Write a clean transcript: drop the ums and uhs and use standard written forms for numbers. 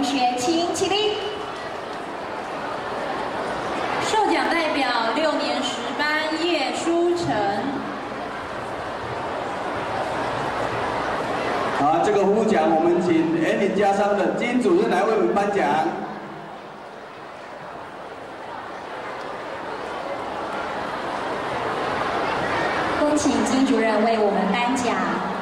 学，请起立。授奖代表6年10班叶书成。 好，这个副奖我们请园林家商的金主任来为我们颁奖。 恭请金主任为我们颁奖。